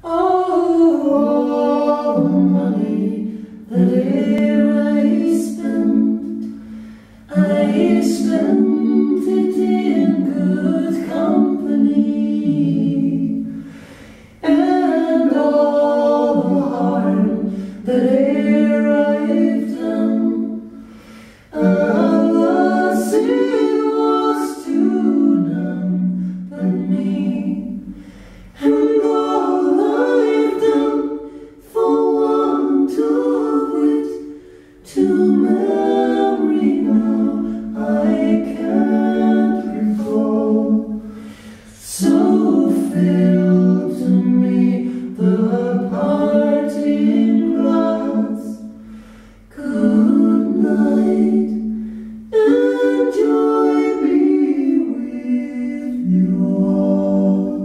all the money that I spent it in good company, and all the harm that I've done, alas, it was to none but me. And all I've done for want of wit to memory now I can't recall. So fill to me the parting glass. Good night, and joy be with you all.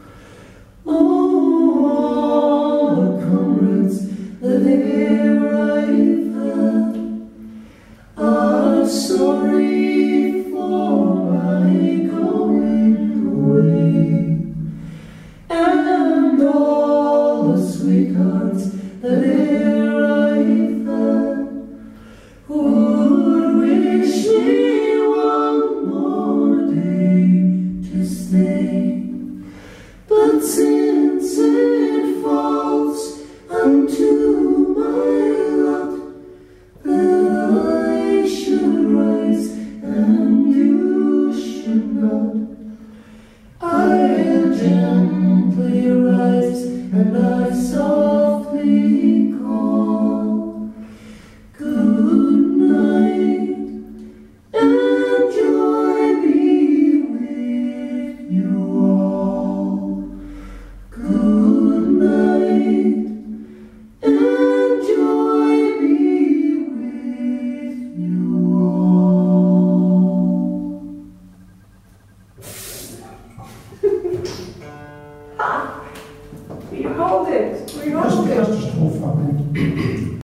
All the comrades that I've had are sorry for my going away, and all the sweethearts that I've had would wish me one more day to stay. But since it falls unto my lot that I should rise and you should not, I'll gently rise and I softly call. Good night, and joy be with you all. Good night, and joy be with you all. We hold it. We hold it. Erste Strophe.